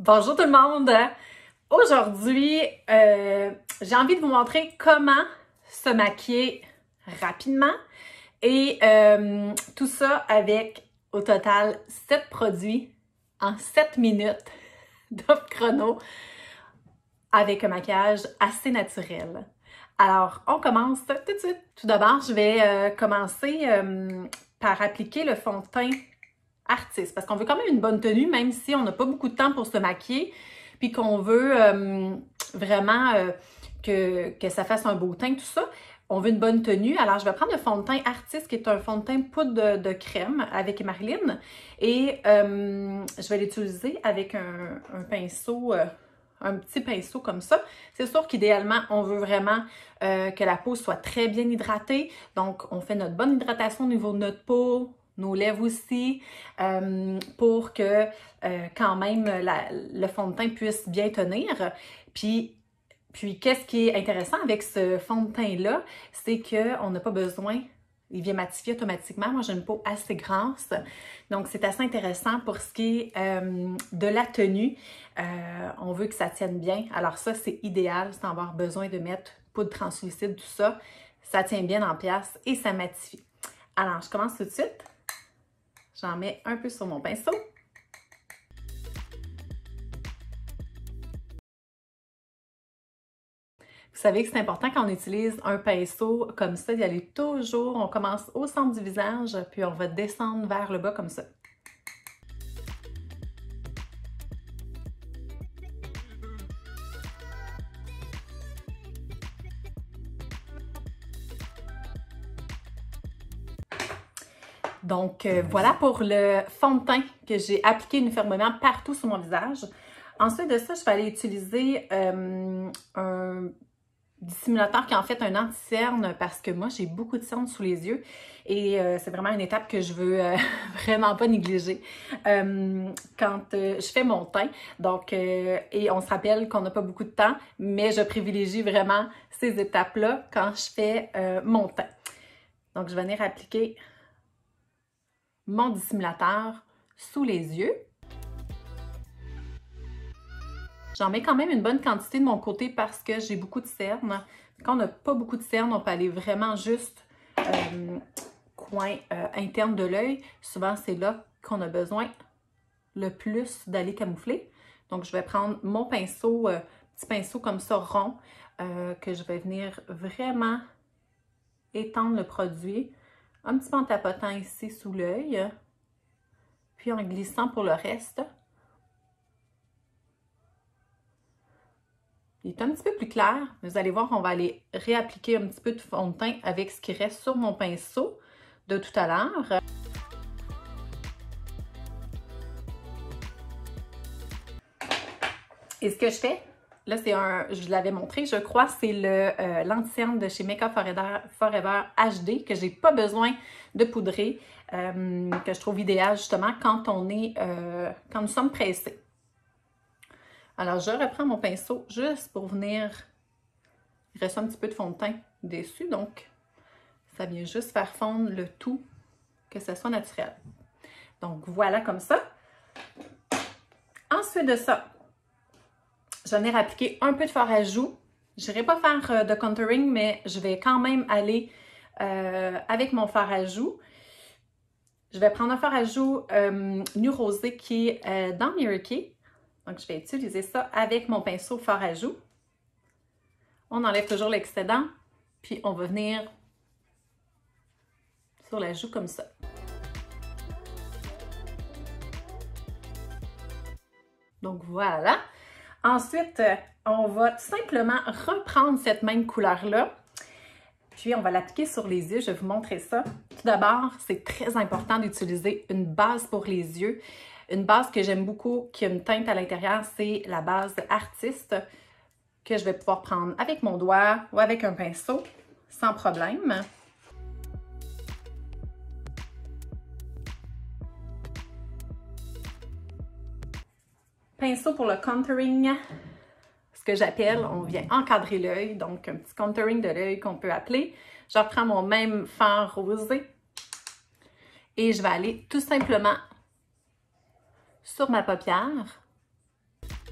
Bonjour tout le monde! Aujourd'hui, j'ai envie de vous montrer comment se maquiller rapidement et tout ça avec au total 7 produits en 7 minutes d'off chrono avec un maquillage assez naturel. Alors, on commence tout de suite. Tout d'abord, je vais commencer par appliquer le fond de teint Artiste, parce qu'on veut quand même une bonne tenue, même si on n'a pas beaucoup de temps pour se maquiller, puis qu'on veut vraiment que ça fasse un beau teint, tout ça. On veut une bonne tenue. Alors, je vais prendre le fond de teint Artiste, qui est un fond de teint poudre de crème avec Marilyn, et je vais l'utiliser avec un pinceau, un petit pinceau comme ça. C'est sûr qu'idéalement, on veut vraiment que la peau soit très bien hydratée, donc on fait notre bonne hydratation au niveau de notre peau, nos lèvres aussi, pour que quand même le fond de teint puisse bien tenir. Puis qu'est-ce qui est intéressant avec ce fond de teint-là, c'est qu'on n'a pas besoin, il vient matifier automatiquement. Moi, j'ai une peau assez grasse, donc c'est assez intéressant pour ce qui est de la tenue. On veut que ça tienne bien. Alors ça, c'est idéal sans avoir besoin de mettre poudre translucide, tout ça. Ça tient bien en place et ça matifie. Alors, je commence tout de suite. J'en mets un peu sur mon pinceau. Vous savez que c'est important quand on utilise un pinceau comme ça, d'y aller toujours, on commence au centre du visage, puis on va descendre vers le bas comme ça. Donc, voilà pour le fond de teint que j'ai appliqué uniformément partout sur mon visage. Ensuite de ça, je vais aller utiliser un dissimulateur qui est en fait un anti-cerne parce que moi, j'ai beaucoup de cernes sous les yeux et c'est vraiment une étape que je veux vraiment pas négliger quand je fais mon teint. Donc, et on se rappelle qu'on n'a pas beaucoup de temps, mais je privilégie vraiment ces étapes-là quand je fais mon teint. Donc, je vais venir appliquer mon dissimulateur sous les yeux. J'en mets quand même une bonne quantité de mon côté parce que j'ai beaucoup de cernes. Quand on n'a pas beaucoup de cernes, on peut aller vraiment juste coin interne de l'œil. Souvent, c'est là qu'on a besoin le plus d'aller camoufler. Donc, je vais prendre mon pinceau, petit pinceau comme ça rond, que je vais venir vraiment étendre le produit. Un petit peu en tapotant ici sous l'œil, puis en glissant pour le reste. Il est un petit peu plus clair, mais vous allez voir, on va aller réappliquer un petit peu de fond de teint avec ce qui reste sur mon pinceau de tout à l'heure. Et ce que je fais, là c'est je vous l'avais montré, je crois, c'est l'anti-cerne de chez Make Up Forever HD que j'ai pas besoin de poudrer, que je trouve idéal justement quand quand nous sommes pressés. Alors, je reprends mon pinceau juste pour venir, il reste un petit peu de fond de teint dessus, donc ça vient juste faire fondre le tout, que ce soit naturel. Donc, voilà comme ça. Ensuite de ça, je vais venir appliquer un peu de fard à joues. Je n'irai pas faire de contouring, mais je vais quand même aller avec mon fard à joues. Je vais prendre un fard à joues nu rosé qui est dans Mary Kay. Donc, je vais utiliser ça avec mon pinceau fard à joues. On enlève toujours l'excédent, puis on va venir sur la joue comme ça. Donc, voilà. Ensuite, on va tout simplement reprendre cette même couleur-là, puis on va l'appliquer sur les yeux. Je vais vous montrer ça. Tout d'abord, c'est très important d'utiliser une base pour les yeux. Une base que j'aime beaucoup, qui a une teinte à l'intérieur, c'est la base Artiste que je vais pouvoir prendre avec mon doigt ou avec un pinceau sans problème. Pinceau pour le contouring, ce que j'appelle, on vient encadrer l'œil, donc un petit contouring de l'œil qu'on peut appeler. Je reprends mon même fard rosé et je vais aller tout simplement sur ma paupière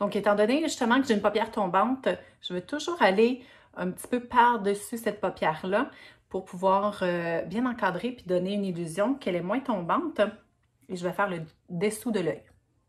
Donc, étant donné justement que j'ai une paupière tombante, je vais toujours aller un petit peu par-dessus cette paupière-là pour pouvoir bien encadrer puis donner une illusion qu'elle est moins tombante. Et je vais faire le dessous de l'œil.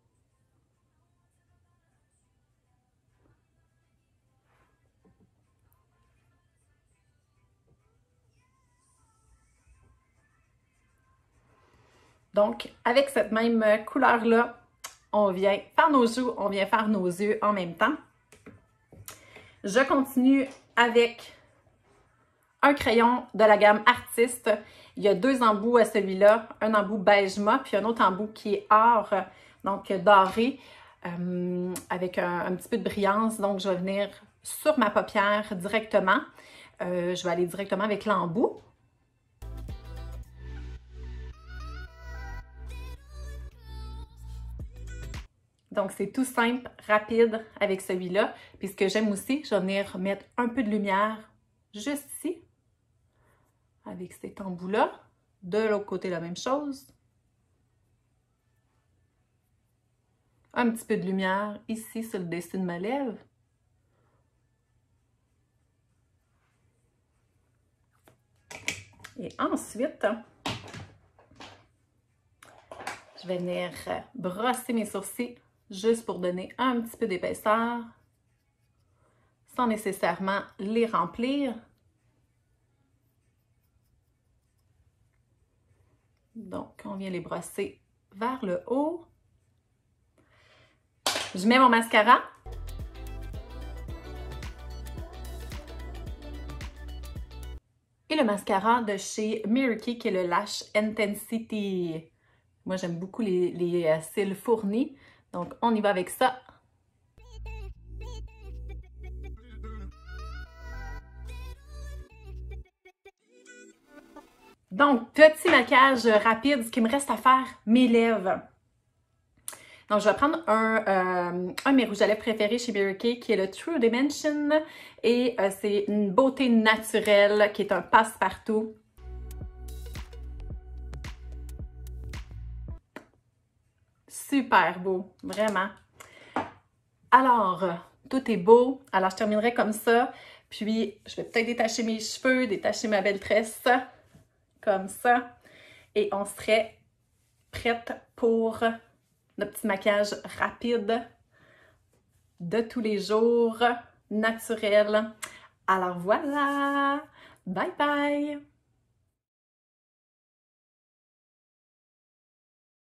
Donc, avec cette même couleur-là, on vient faire nos joues, on vient faire nos yeux en même temps. Je continue avec un crayon de la gamme Artiste. Il y a 2 embouts à celui-là, un embout beige mat, puis un autre embout qui est or, donc doré, avec un petit peu de brillance. Donc, je vais venir sur ma paupière directement. Je vais aller directement avec l'embout. Donc, c'est tout simple, rapide avec celui-là. Puis ce que j'aime aussi, je vais venir mettre un peu de lumière juste ici, avec cet embout-là. De l'autre côté, la même chose. Un petit peu de lumière ici sur le dessus de ma lèvre. Et ensuite, je vais venir brosser mes sourcils juste pour donner un petit peu d'épaisseur, sans nécessairement les remplir. Donc, on vient les brosser vers le haut. Je mets mon mascara. Et le mascara de chez Mary Kay, qui est le Lash Intensity. Moi, j'aime beaucoup les cils fournis. Donc, on y va avec ça. Donc, petit maquillage rapide. Ce qui me reste à faire, mes lèvres. Donc, je vais prendre un de mes rouges à lèvres préférés chez Mary Kay, qui est le True Dimension. Et c'est une beauté naturelle qui est un passe-partout. Super beau, vraiment. Alors, tout est beau. Alors, je terminerai comme ça. Puis, je vais peut-être détacher mes cheveux, détacher ma belle tresse, comme ça. Et on serait prête pour notre petit maquillage rapide de tous les jours, naturel. Alors voilà! Bye bye!